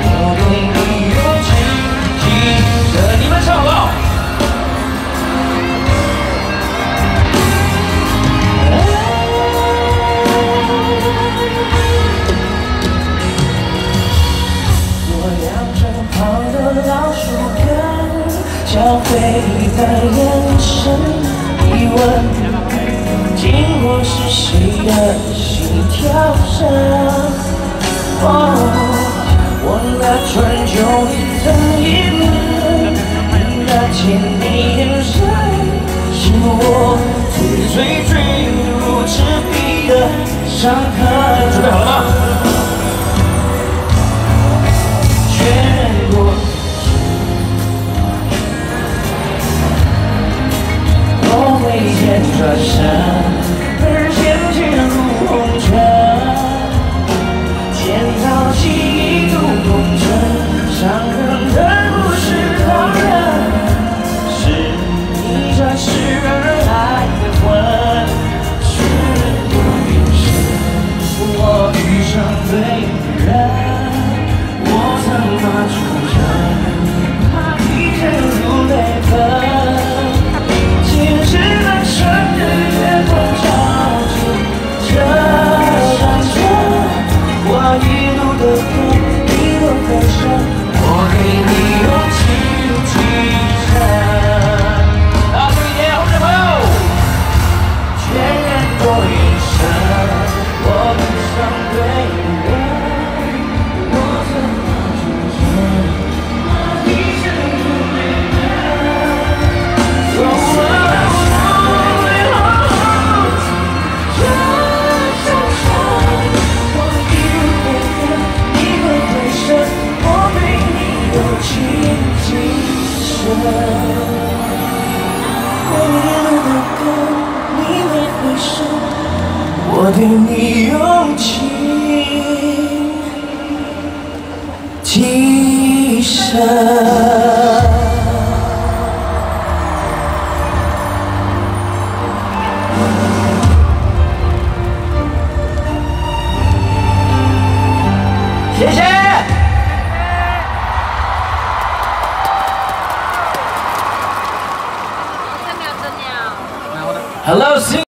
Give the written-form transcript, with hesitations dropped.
我给你勇气，记着你们唱好不好？我仰着旁的老树根，交汇的眼神，疑问。 经过是谁的心跳声？哦，我那春秋一层一轮，你那千年眼神，是我最如赤壁的伤痕。准备好了吗？确认过，我会先转身。 而渐渐入红尘，检讨记忆如红尘，伤人的不是旁人，是你这世人爱的魂，是我一生，我遇上对的人，我曾把出征，怕一见如泪分，其实那春日月光照。 这感觉，我一路的歌，一路的声，我给你勇气继承。大声一点，后面的朋友，确认过眼神，我遇上对的人，我曾把出征，一生不泪分。 我对你用情极深。谢谢。 这鸟，这鸟。 Hello，